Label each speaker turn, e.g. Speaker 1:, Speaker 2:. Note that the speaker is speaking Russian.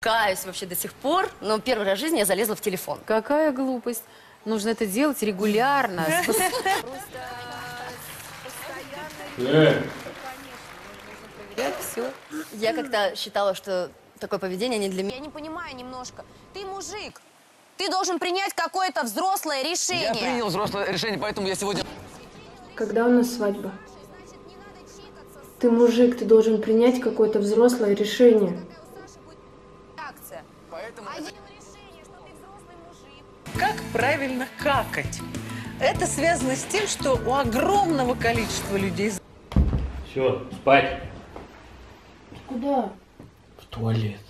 Speaker 1: Каюсь вообще до сих пор, но первый раз в жизни я залезла в телефон.
Speaker 2: Какая глупость. Нужно это делать регулярно. Все.
Speaker 1: Я как-то считала, что такое поведение не для меня.
Speaker 3: Я не понимаю немножко. Ты мужик. Ты должен принять какое-то взрослое решение.
Speaker 4: Я принял взрослое решение, поэтому я сегодня...
Speaker 5: Когда у нас свадьба? Ты мужик, ты должен принять какое-то взрослое решение.
Speaker 4: Поэтому...
Speaker 6: Как правильно какать? Это связано с тем, что у огромного количества людей...
Speaker 7: Все, спать.
Speaker 5: Куда?
Speaker 7: В туалет.